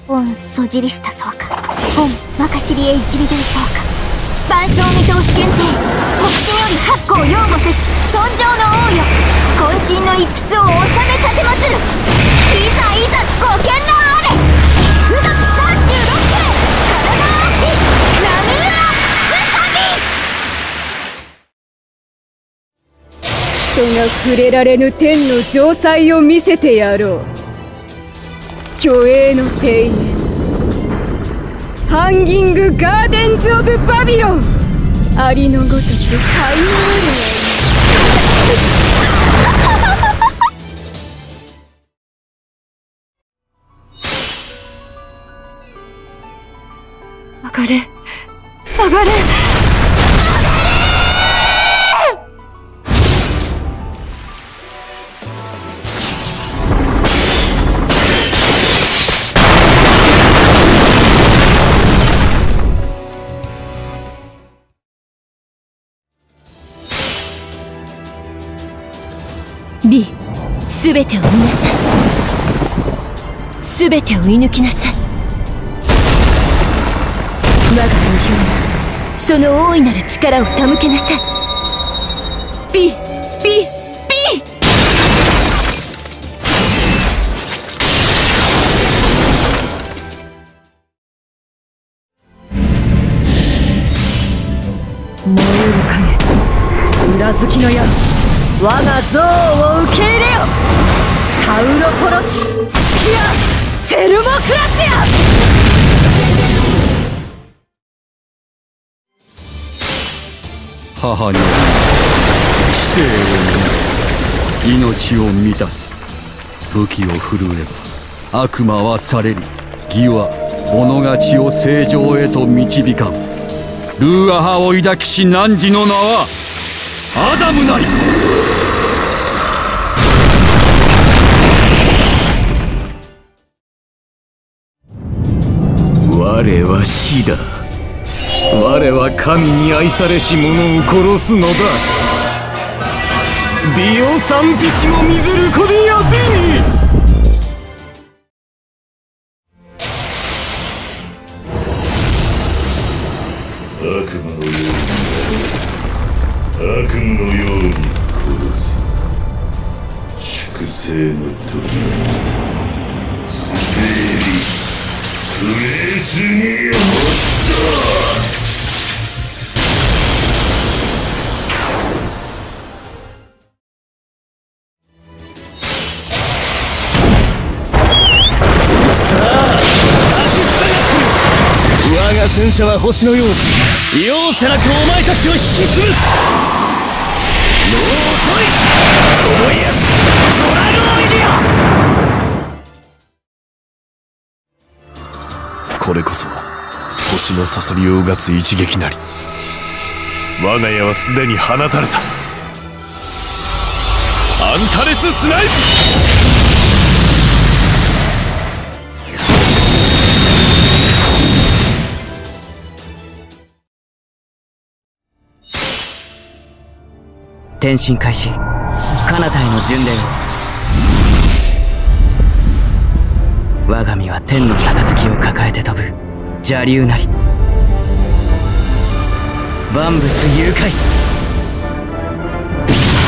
御そじりしたそうか。御若知りへ一里でそうか。万象見通す検定、北進より八甲擁護せし尊上の王よ。渾身の一筆を収め立てまつる。いざいざご見覧あれ。富岳36景、体あき波浦すさ人が触れられぬ天の城塞を見せてやろう。虚栄の庭園、ハンギングガーデンズ・オブ・バビロン、ありのごとくハイムール。上がれ上がれ。 B、すべてを見なさい。すべてを射抜きなさい。我が流氷にその大いなる力を手向けなさい。B、B、B。 燃える影、裏付きの矢、我が憎悪を受け入れよ。タウロポロス、スキア、セルモクラスや。 母に知性を見命を満たす。武器を振るえば悪魔は去れり、義は己が血を正常へと導かん。ルーアハを抱きし汝の名はアダムなり。 我は死だ。我は神に愛されし者を殺すのだ。ディオサンティシモ・ミゼルコディア・ディニ。 悪魔のように悪夢のように殺す。粛清の時スペリフレースに落ちた。 我が戦車は星のように容赦なくお前たちを引き潰す。もう遅い。トロイアストラゴイディア。これこそ星のサソリをうがつ一撃なり。我が矢はすでに放たれた。アンタレス・スナイプ。 転身開始。彼方への巡礼を。我が身は天の杯を抱えて飛ぶ邪竜なり。万物誘拐。